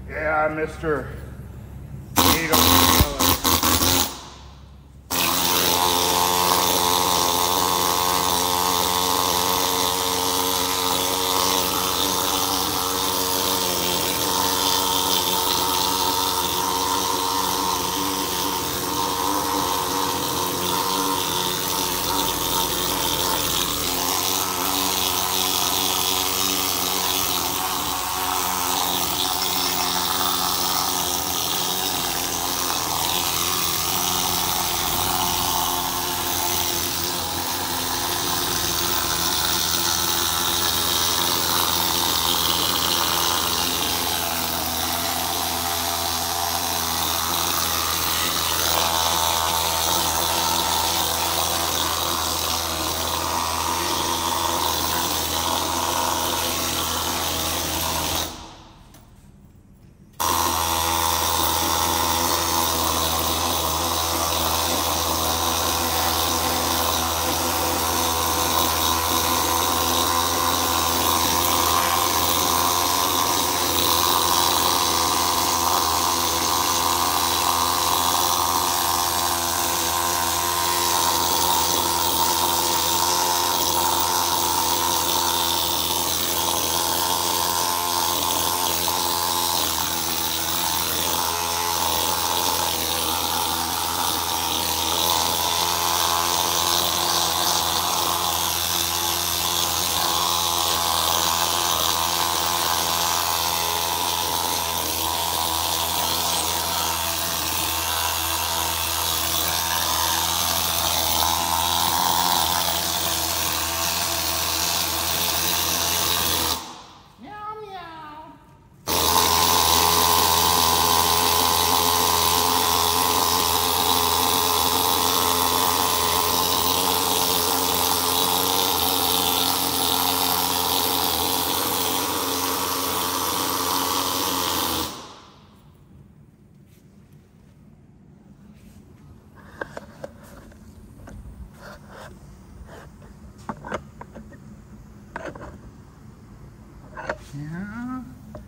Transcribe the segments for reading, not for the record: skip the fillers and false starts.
Yeah, Mr. Meow. Yeah.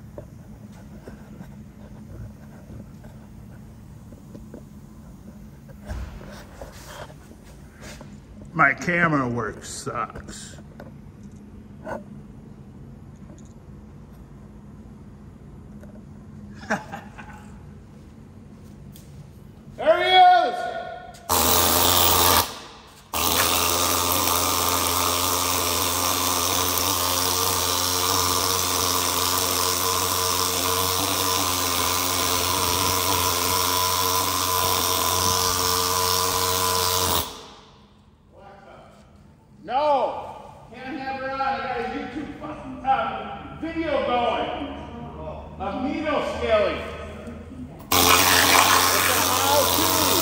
My camera work sucks. There he is! No! Can't have her on. I got a YouTube video going of needle scaling. It's a how-to.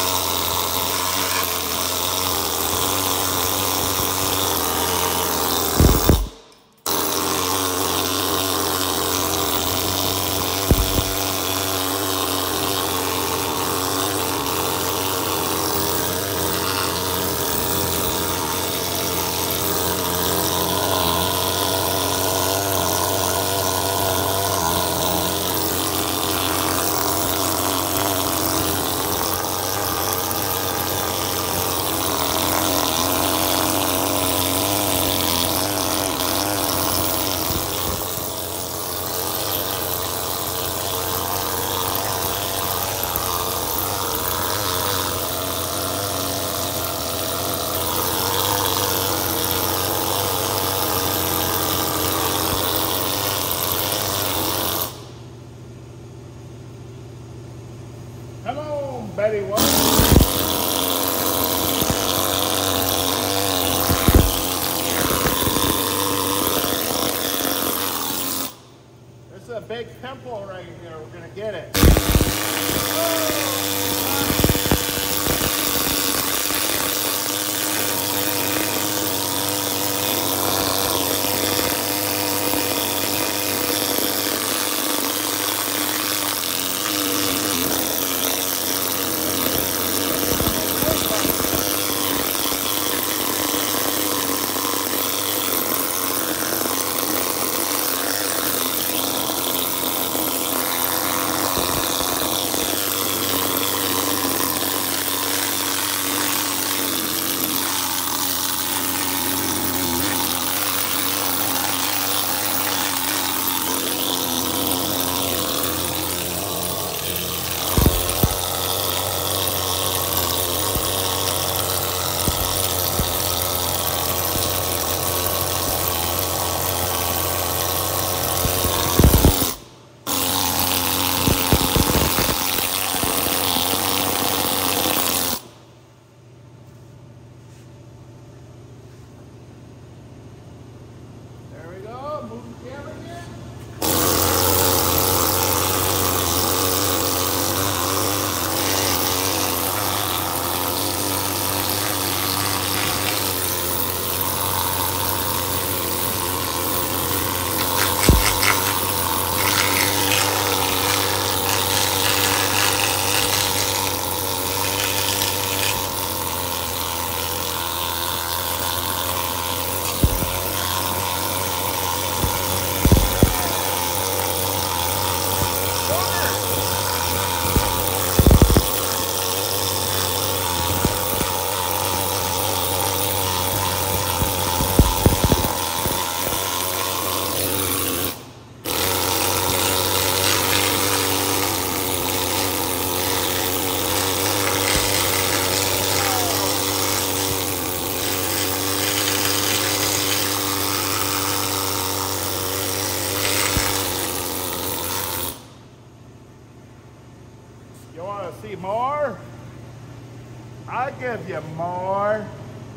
Come on, Betty White. This is a big pimple right here. We're going to get it. see more? I'll give you more.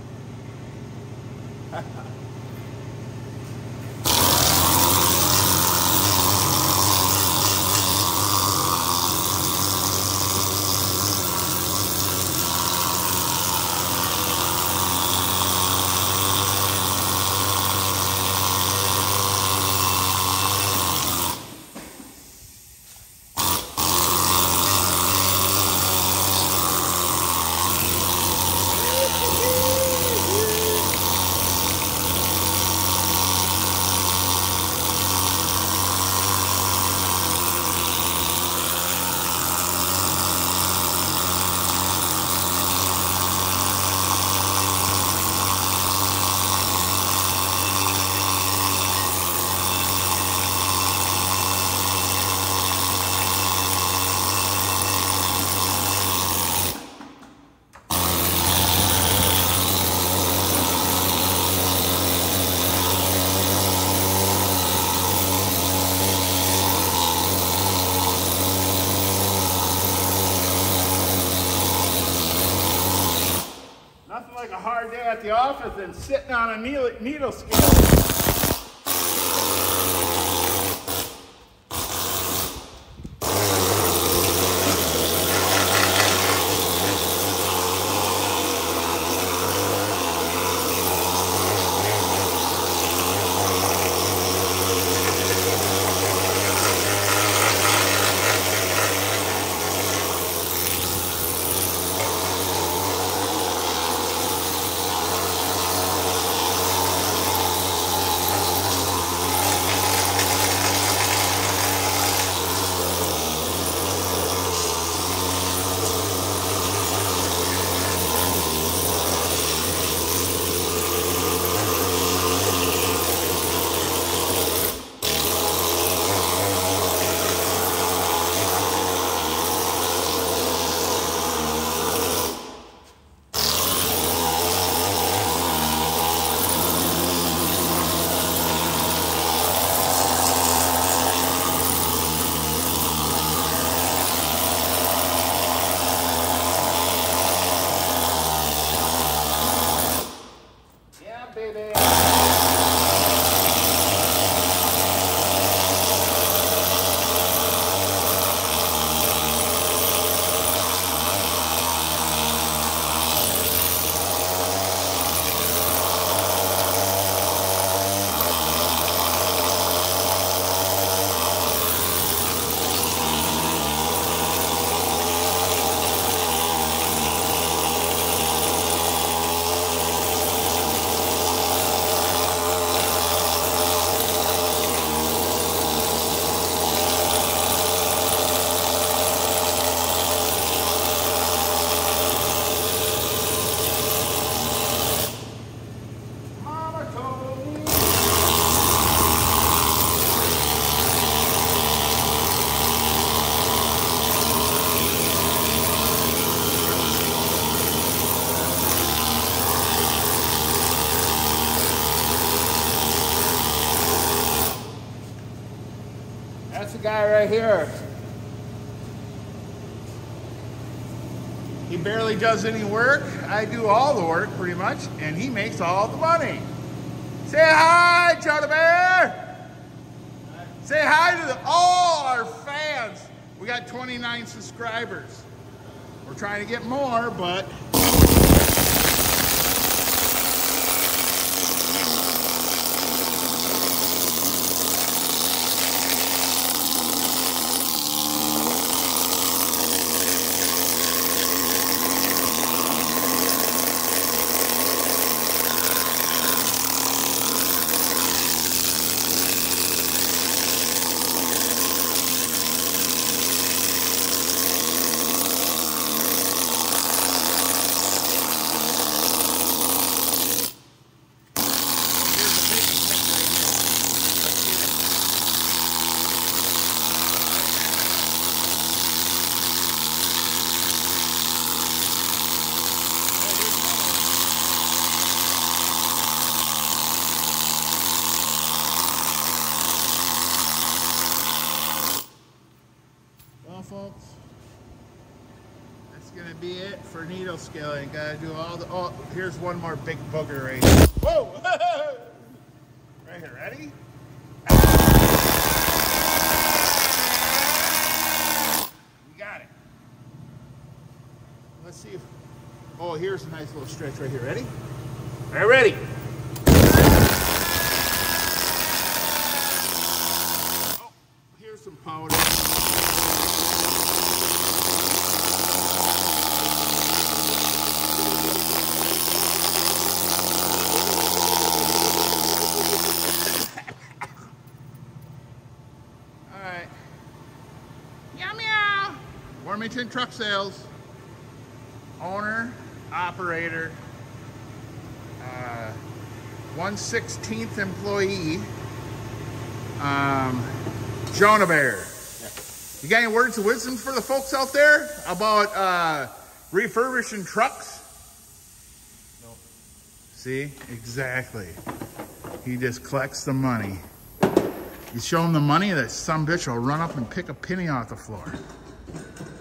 Nothing like a hard day at the office than sitting on a needle scale. That's the guy right here. He barely does any work. I do all the work pretty much, and he makes all the money. Say hi, Charlie Bear. Say hi to all our fans. We got 29 subscribers. We're trying to get more, but be it for needle scaling. Gotta do all the, oh, here's one more big booger right here. Whoa! Right here, ready? We got it. Let's see if, oh, here's a nice little stretch right here, ready? All right, ready? Oh, here's some powder. Meow. Warmington Truck Sales. Owner, operator, 1/16th employee, Jonah Bear. You got any words of wisdom for the folks out there about refurbishing trucks? No. See? Exactly. He just collects the money. You show him the money, that some bitch will run up and pick a penny off the floor.